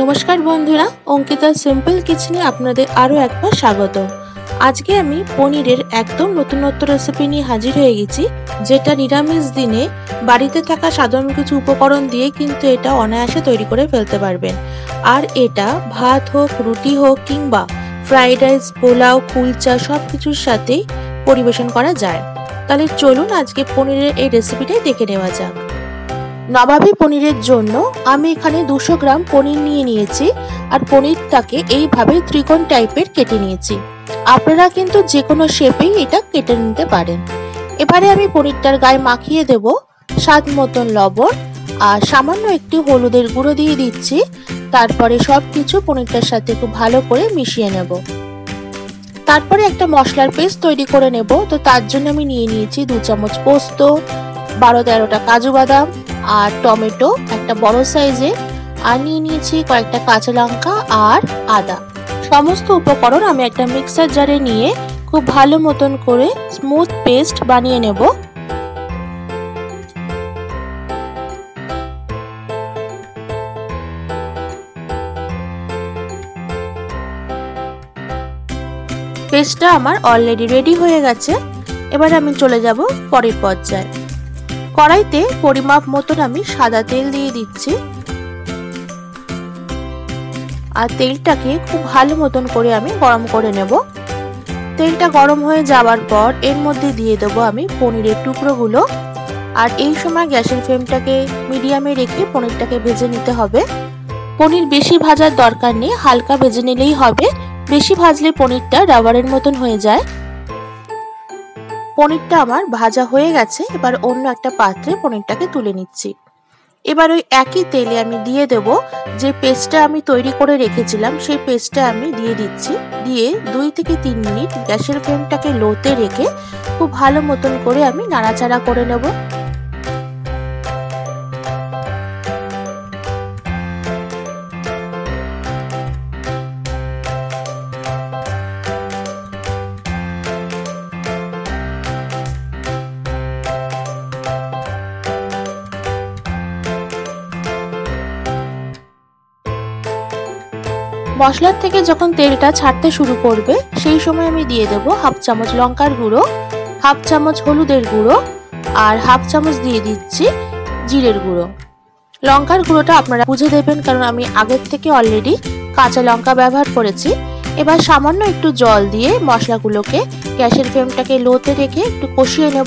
नमस्कार बंधुरा अंकिता सिम्पल किचेने आपनादेर आरो एकबार स्वागत। आज के आमी पनीरेर एकदम नतूनत्व रेसिपि निये हाजिर हये गेछि, जेटा निरामिष दिने बाड़ीते थाका साधारण किछु उपकरण दिये किन्तु एटा अनायासे तैरी करे फेलते पारबेन। आर एटा भात होक, रुटी होक किंबा फ्राइड राइस, पोलाओ, कुलचा सबकिछुर साथेई परिवेशन करा जाय। ताहले चलुन आजके पनीरेर एई रेसिपिटाई देखे नेওয়া যাক। नवाबी पनीरेर जोन्नो आमी एखाने 200 ग्राम पनीर निये नियेछि और पनीरटाके एइभाবে त्रिकोण टाइपेर केटे नियेछि। आपनारा किन्तु जे कोनो शेपेई एटा केटे निते पारेन। एबारे आमी पनीरटार गाये माखिये देब स्वाद मतन लवण और सामान्य एकटु हलुदेर गुঁড়ো दिये दिচ্ছি। तारपरे सबकिछु पनीरटार साथे खूब भालो करे मिशिये नेब। तारपरे एकटा मशलार पेस्ट तैरी करे नेब। तो तार जोन्नो आमी निये नियेछि 2 चामच पोस्त, 12-13टा काजू बादाम और टमेटो एक बड़ साइजे और निये नियेछि कयेकटा काँचा लंका और आदा। समस्त उपकरण आमी एक मिक्सार जारे निये खूब भालो मतन करे स्मूथ पेस्ट बानिये नेब। पेस्टटा आमार अलरेडी रेडी हये गेছে। एबार आमी चले যাব পরের পর্যায়ে। কড়াইতে পরিমাপ মতন আমি সাদা তেল দিয়ে দিচ্ছি আর তেলটাকে খুব ভালো মতন করে আমি গরম করে নেব। তেলটা গরম হয়ে যাওয়ার পর এর মধ্যে দিয়ে দেব আমি পনিরের টুকরোগুলো। আর এই সময় গ্যাসের ফ্লেমটাকে মিডিয়ামে রেখে পনিরটাকে ভেজে নিতে হবে। পনির বেশি ভাজার দরকার নেই, হালকা ভেজে নিলেই হবে। বেশি ভাজলে পনিরটা রাবারের মতন হয়ে যায়। পনিরটা আমার ভাজা হয়ে গেছে। এবার অন্য একটা পাত্রে পনিরটাকে তুলে নিচ্ছি। এবার ওই একই তেলে আমি দিয়ে দেব যে পেস্টটা আমি তৈরি করে রেখেছিলাম, সেই পেস্টটা আমি দিয়ে দিচ্ছি। দিয়ে 2 থেকে 3 মিনিট গ্যাসের ফ্লেমটাকে লোতে রেখে খুব ভালো মতন করে আমি নাড়াচাড়া করে নেব। মশলার থেকে যখন তেলটা ছাড়তে শুরু করবে সেই সময় আমি দিয়ে দেব হাফ চামচ লঙ্কার গুঁড়ো, হাফ চামচ হলুদের গুঁড়ো আর হাফ চামচ দিয়ে দিচ্ছি জিরের গুঁড়ো। লঙ্কার গুঁড়োটা আপনারা বুঝে দেবেন, কারণ আমি আগের থেকে অলরেডি কাঁচা লঙ্কা ব্যবহার করেছি। এবার সামান্য একটু জল দিয়ে মশলাগুলোকে গ্যাসের ফ্লেমটাকে লোতে রেখে একটু কষিয়ে নেব।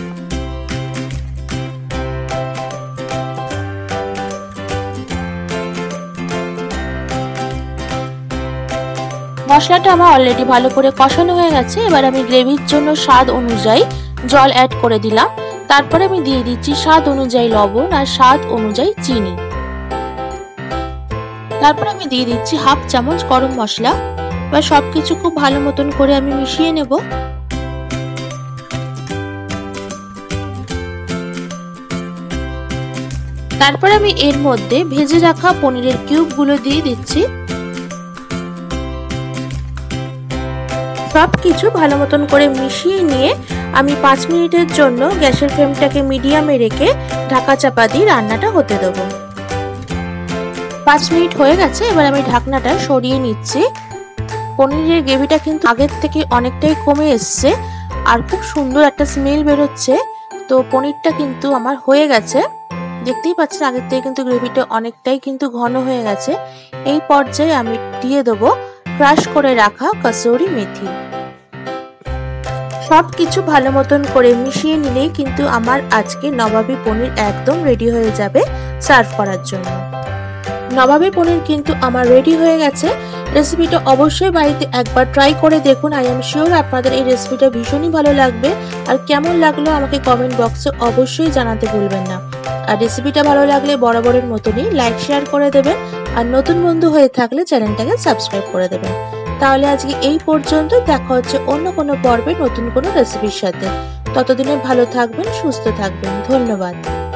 মশলাটা আমার অলরেডি ভালো করে কষানো হয়ে গেছে। এবার আমি গ্রেভির জন্য স্বাদ অনুযায়ী জল অ্যাড করে দিলাম। তারপরে আমি দিয়ে দিচ্ছি স্বাদ অনুযায়ী লবণ আর স্বাদ অনুযায়ী চিনি। তারপর আমি দিয়ে দিচ্ছি হাফ চামচ গরম মশলা। এবার সবকিছু খুব ভালো মতন করে আমি মিশিয়ে নেব। তারপর আমি এর মধ্যে ভেজে রাখা পনিরের কিউবগুলো দিয়ে দিচ্ছি। সবকিছু ভালো মতন করে মিশিয়ে নিয়ে আমি 5 মিনিটের জন্য গ্যাসের ফ্লেমটাকে মিডিয়ামে রেখে ঢাকা চাপা দিয়ে রান্নাটা হতে দেব। 5 মিনিট হয়ে গেছে। এবার আমি ঢাকনাটা সরিয়ে নিচ্ছি। পনিরের গ্রেভিটা কিন্তু আগের থেকে অনেকটাই কমে এসছে আর খুব সুন্দর একটা স্মেল বেরোচ্ছে। তো পনিরটা কিন্তু আমার হয়ে গেছে, দেখতেই পাচ্ছেন আগের থেকে কিন্তু গ্রেভিটা অনেকটাই কিন্তু ঘন হয়ে গেছে। এই পর্যায়ে আমি দিয়ে দেবো ক্রাশ করে রাখা কসুরি মেথি। সবকিছু ভালো মতন করে মিশিয়ে নিলেই কিন্তু আমার আজকে নবাবী পনির একদম রেডি হয়ে যাবে সার্ভ করার জন্য। নবাবী পনির কিন্তু আমার রেডি হয়ে গেছে। রেসিপিটা অবশ্যই বাড়িতে একবার ট্রাই করে দেখুন। আই এম শিওর আপনাদের এই রেসিপিটা ভীষণই ভালো লাগবে। আর কেমন লাগলো আমাকে কমেন্ট বক্সে অবশ্যই জানাতে ভুলবেন না। আর রেসিপিটা ভালো লাগলে বরাবরের মতনই লাইক শেয়ার করে দেবেন। আর নতুন বন্ধু হয়ে থাকলে চ্যানেলটাকে সাবস্ক্রাইব করে দেবেন। তাহলে আজকে এই পর্যন্ত, দেখা হচ্ছে অন্য কোনো পর্বে নতুন কোনো রেসিপির সাথে। ততদিনে ভালো থাকবেন, সুস্থ থাকবেন। ধন্যবাদ।